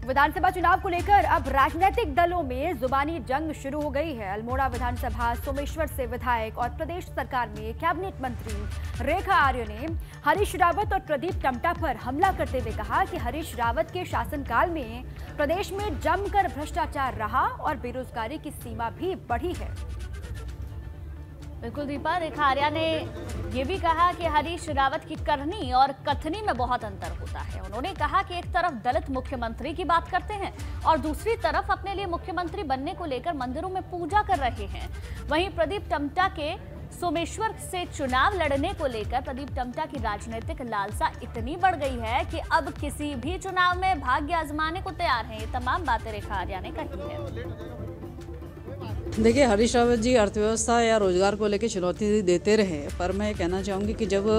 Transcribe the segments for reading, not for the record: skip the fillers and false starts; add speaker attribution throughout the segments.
Speaker 1: विधानसभा चुनाव को लेकर अब राजनीतिक दलों में जुबानी जंग शुरू हो गई है। अल्मोड़ा विधानसभा सोमेश्वर से विधायक और प्रदेश सरकार में कैबिनेट मंत्री रेखा आर्य ने हरीश रावत और प्रदीप टम्टा पर हमला करते हुए कहा कि हरीश रावत के शासनकाल में प्रदेश में जमकर भ्रष्टाचार रहा और बेरोजगारी की सीमा भी बढ़ी है।
Speaker 2: बिल्कुल दीपा, रेखा आर्या ने ये भी कहा कि हरीश रावत की करनी और कथनी में बहुत अंतर होता है। उन्होंने कहा कि एक तरफ दलित मुख्यमंत्री की बात करते हैं और दूसरी तरफ अपने लिए मुख्यमंत्री बनने को लेकर मंदिरों में पूजा कर रहे हैं। वहीं प्रदीप टम्टा के सोमेश्वर से चुनाव लड़ने को लेकर प्रदीप टम्टा की राजनीतिक लालसा इतनी बढ़ गई है कि अब किसी भी चुनाव में भाग्य आजमाने को तैयार हैं। ये तमाम बातें रेखा आर्या ने कही है।
Speaker 3: देखिए, हरीश रावत जी अर्थव्यवस्था या रोजगार को लेकर चुनौती देते रहे, पर मैं कहना चाहूँगी कि जब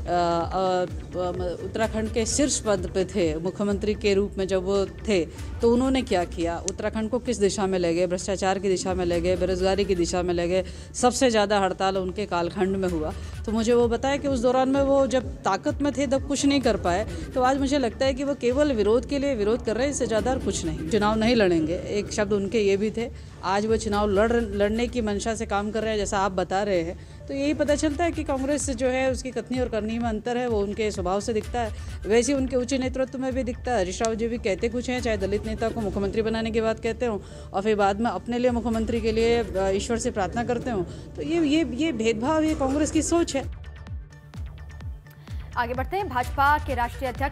Speaker 3: उत्तराखंड के शीर्ष पद पे थे, मुख्यमंत्री के रूप में जब वो थे, तो उन्होंने क्या किया, उत्तराखंड को किस दिशा में ले गए, भ्रष्टाचार की दिशा में ले गए, बेरोजगारी की दिशा में ले गए। सबसे ज़्यादा हड़ताल उनके कालखंड में हुआ। तो मुझे वो बताया कि उस दौरान में वो जब ताकत में थे तब कुछ नहीं कर पाए। तो आज मुझे लगता है कि वो केवल विरोध के लिए विरोध कर रहे हैं, इससे ज़्यादा और कुछ नहीं। चुनाव नहीं लड़ेंगे, एक शब्द उनके ये भी थे। आज वो चुनाव लड़ने की मंशा से काम कर रहे हैं, जैसा आप बता रहे हैं। तो यही पता चलता है कि कांग्रेस जो है उसकी कथनी और करनी में अंतर है, वो उनके स्वभाव से दिखता है, वैसे उनके उच्च नेतृत्व में भी दिखता है। हरीश रावत जी भी कहते कुछ हैं, चाहे दलित नेता को मुख्यमंत्री बनाने की बात कहते हों और फिर बाद में अपने लिए मुख्यमंत्री के लिए ईश्वर से प्रार्थना करते हों। तो ये भेदभाव, ये कांग्रेस की सोच है।
Speaker 1: आगे बढ़ते हैं। भाजपा के राष्ट्रीय अध्यक्ष